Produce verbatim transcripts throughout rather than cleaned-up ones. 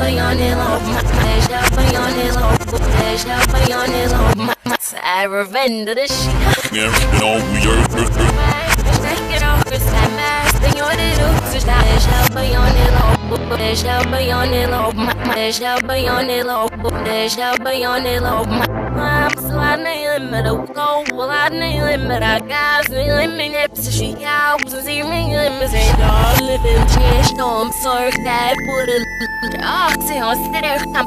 I revenge the shit. Yeah, you know, we are. Take it off, cause I'm asking you to do. So deixa bem on it low, deixa bem on it low, deixa bem on it low, deixa bem on it low. I'm sliding in the middle, go, well, I nail it, but I got me, me, nips, she out, so see me, and me say, dog, living, change, storm, sorry, that put a dog, see, on there, I'm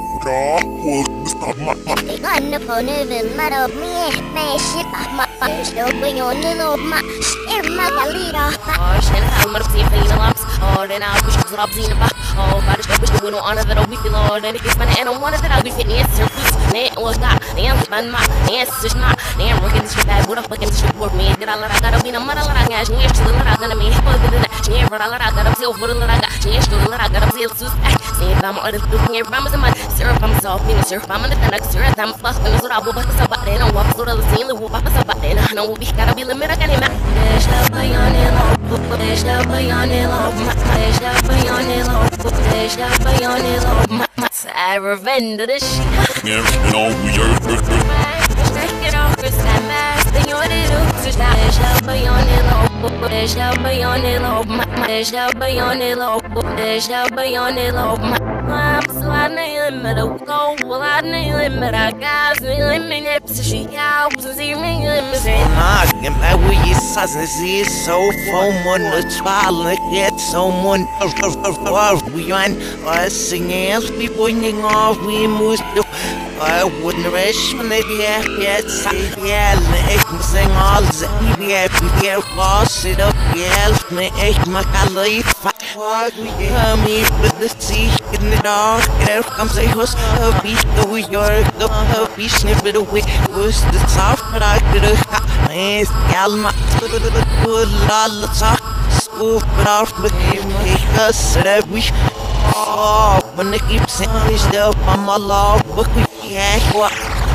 wonderful living, let up me, man, shit, my face, still bring on the little my, air my leader. Oh, shit, I'm gonna see if I the lumps, oh, then I'll push what I've seen about, oh, but it's wish we don't honor that I'll be feeling, oh, then it gets funny, and I wanted that I'll be fitting, yes, sir, man, was not, damn, man, my, answer's not, damn, working this shit bad, what the fuck is this shit for me? Did I let I gotta be no mother, let I got, she ain't still let I gotta be, what did that, she ain't, but I let I gotta feel, what I got, she ain't still let I gotta feel, so, see if I'm other looking here, I'm a man, syrup, I'm soft, you know, syrup, I'm in the next syrup, I'm fucking, that's what I will, but it's about it, I walk through the scene, we'll pop us about it, I know we gotta be limited, I can't even, there's no way on it, there's no way on it, there's no way on it, there's no way on it, I revenge the shit. Yeah, you know, we are. Take it off, cause I'm asking you to do. So deixa bem on it low, deixa bem on it low, deixa bem on it low, deixa bem on it low. I'm sliding in the middle, go, well, I nail it, but I got me, me, nips, she out, so see me, and me say, Nagen, maar hoe je sassen zie zo vol monden twaalf get someone we on us singing we pointing off we must do I wouldn't rush when they be yet say yeah ik sing all the yeah yeah lost it up yeah me echt my life come here with the sea in the dark there comes a host of beat the New York the beach snip it away was the soft but I could have man calma good la talk scoop it off with him because that we oh when they keep saying this stuff on my law book we yeah what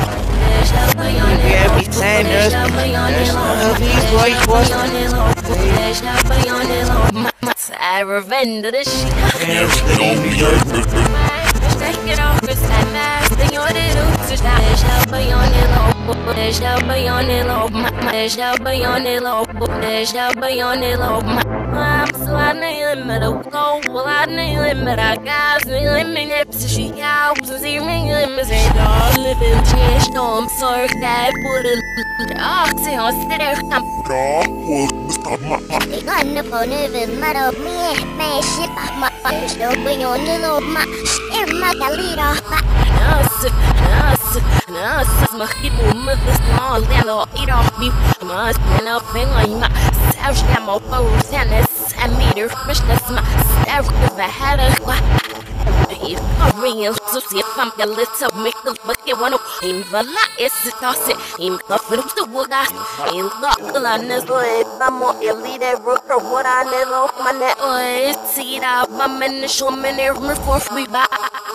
every time there's there's no these voice was I revenge the shit. Yeah, you know, we are. Take it off, cause I'm asking you to do. So deixa bem on it low, deixa bem on it low, deixa bem on it low, deixa bem on it low. I'm sliding in the middle, go, well, I nail it, but I got me, me, nips, she out, so see me, and me say, dog, living, change, storm, sorry, that put a dog, see, on there, I'm wonderful living, let up me, man, shit, my face, still bring on the little my, air my leader. Nossa, nossa, nossa, mas que buma das small little eat off me. Mas não vem lá em ma. Sabe que é mal para o cenas. A meter, mas das ma. Sabe que vai had a I'm real, so see if I'm a little make a bucket one. In the lot, it's a toss it. In the film, the wood, in the landers, I'm more elite, rocker, what I never off my net. Oh, it's it up, I'm in the show, man, for free.